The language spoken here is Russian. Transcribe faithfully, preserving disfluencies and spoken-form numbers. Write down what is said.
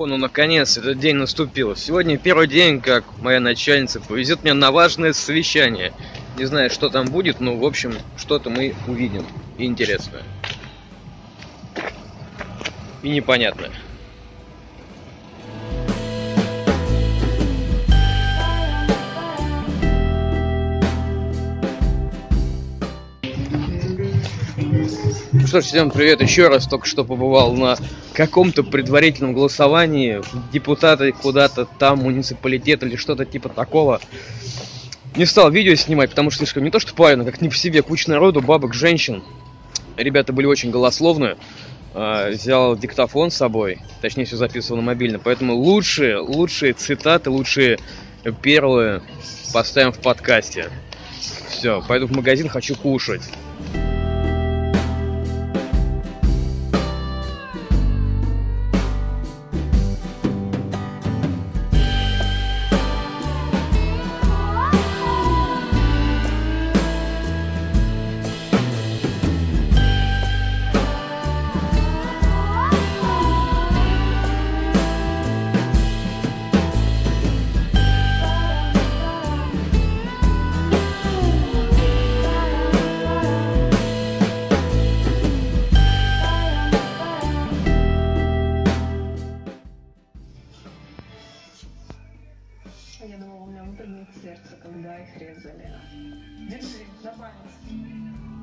О, ну наконец этот день наступил. Сегодня первый день, как моя начальница повезет меня на важное совещание. Не знаю, что там будет, но в общем, что-то мы увидим. И интересное. И непонятное. Ну что ж, всем привет еще раз. Только что побывал на каком-то предварительном голосовании. Депутаты куда-то там, муниципалитет или что-то типа такого. Не стал видео снимать, потому что слишком не то что парено, как не по себе. Куча народу, бабок, женщин. Ребята были очень голословны. Взял диктофон с собой. Точнее, все записывал на мобильно. Поэтому лучшие, лучшие цитаты, лучшие перлы поставим в подкасте. Все, пойду в магазин, хочу кушать. Я думала, у меня выпрыгнет сердце, когда их резали. Держи, на память.